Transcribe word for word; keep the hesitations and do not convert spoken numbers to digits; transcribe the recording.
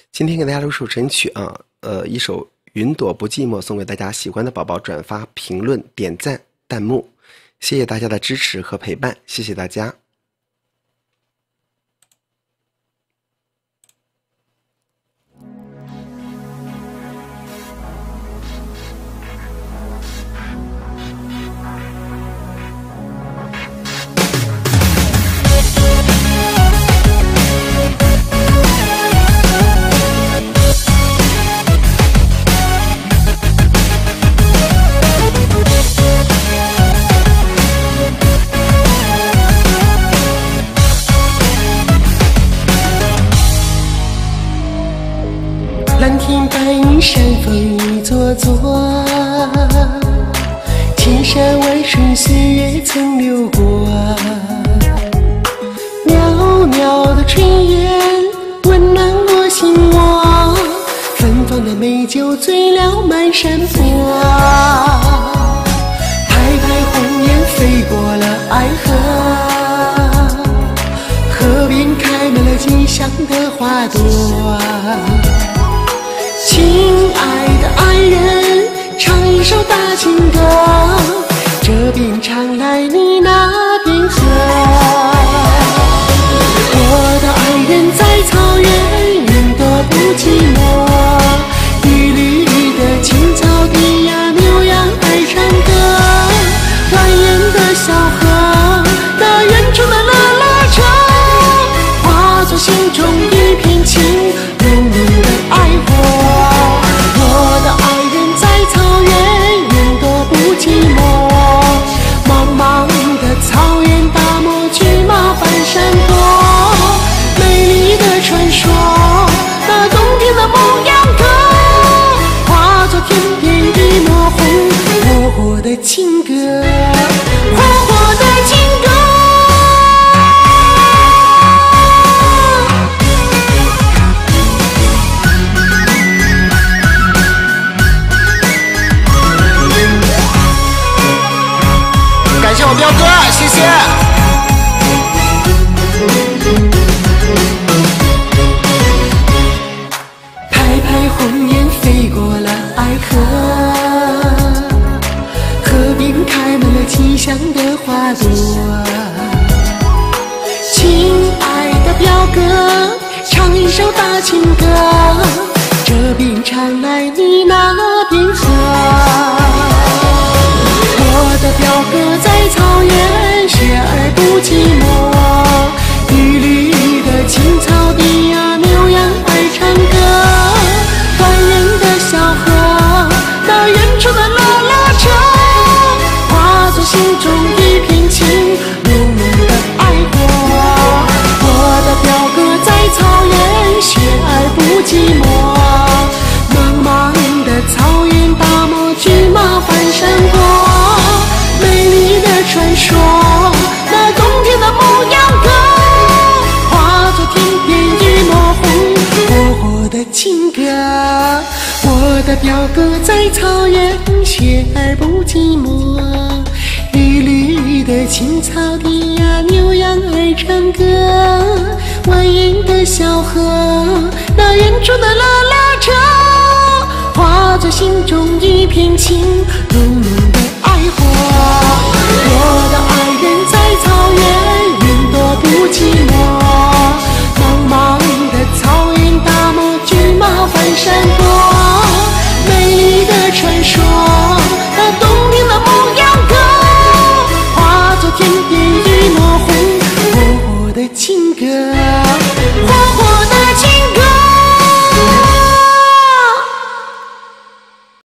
今天给大家录首神曲啊，呃，一首《云朵不寂寞》送给大家，喜欢的宝宝转发、评论、点赞、弹幕，谢谢大家的支持和陪伴，谢谢大家。 蓝天白云山峰一座座，千山万水岁月曾流过。袅袅的炊烟温暖我心窝，芬芳的美酒醉了满山坡。排排红雁飞过了爱河，河边开满了吉祥的花朵。亲爱的爱人，唱一首大情歌，这边唱来你那边和。我的爱人在草原，云朵不寂寞，绿绿的青草地呀，牛羊爱唱歌。蜿蜒的小河，那远处的啦啦车，化作心中一片情，浓浓的爱火。情歌，火火的情歌。感谢我彪哥，谢谢。排排红雁飞过了爱河，开满了吉祥的花朵。亲爱的表哥，唱一首大情歌，这边唱来你那边和。我的表哥在草原，雪儿不寂寞，绿绿的青草地呀，牛羊爱唱歌。蜿蜒的小河，那远处的啦啦车，心中一片情，浓浓的爱火。我的表哥在草原，雪儿不寂寞，茫茫的草原，大漠骏马翻山过。美丽的传说，那动听的牧羊歌，化作天边一抹红，火火的情歌。我的表哥在草原，雪儿不寂寞，绿绿的青草地呀，牛羊儿唱歌。蜿蜒的小河，那远处的啦啦车，化作心中一片情，浓浓的爱火。我的爱人在草原，云朵不寂寞，茫茫的草原，大漠骏马翻山过。美丽的传说，那动听的牧羊歌，天边一抹红，